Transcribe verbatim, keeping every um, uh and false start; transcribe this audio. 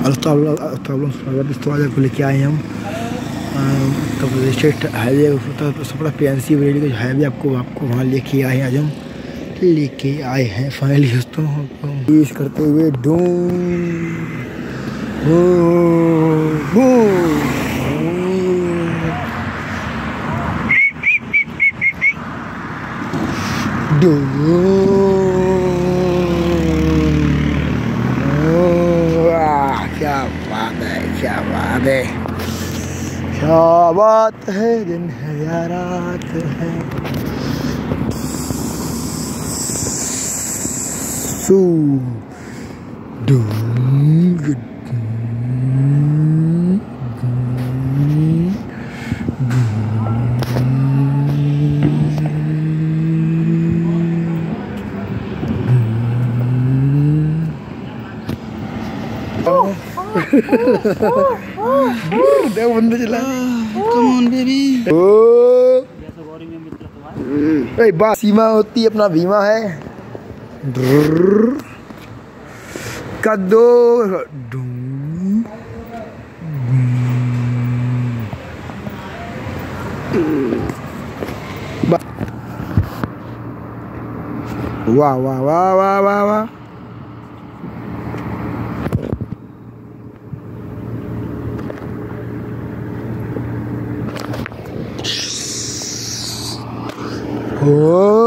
को लेके आए हम Uttar Pradesh state highway Uttar PNC Bareilly का हाईवे आपको आपको वहाँ लेके आए हैं। आज हम लेके आए हैं फाइनली दोस्तों यूज करते हुए डूम क्या बात है, क्या बात है, क्या बात है, दिन है या रात है। सू देखो बंदा चला। Come on baby. ओ बात सीमा होती अपना भीमा है कद्दू वाह वाह वाह वाह वाह वाह। Oh